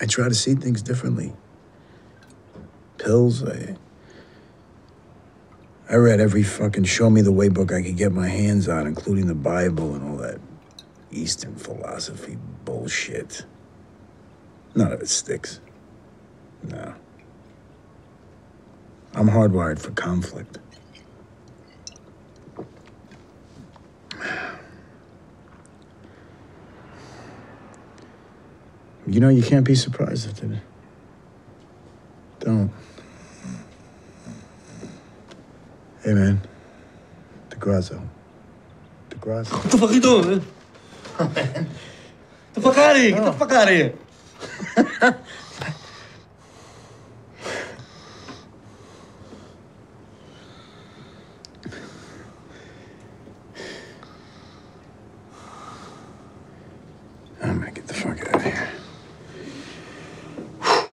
I try to see things differently. Pills, I read every fucking show-me-the-way book I could get my hands on, including the Bible and all that Eastern philosophy bullshit. None of it sticks. No. I'm hardwired for conflict. You know, you can't be surprised at it. Don't. Hey, man. Degranzo. Degranzo. What the fuck are you doing, man? Oh, man. Get the fuck out of here. Get the fuck out of here.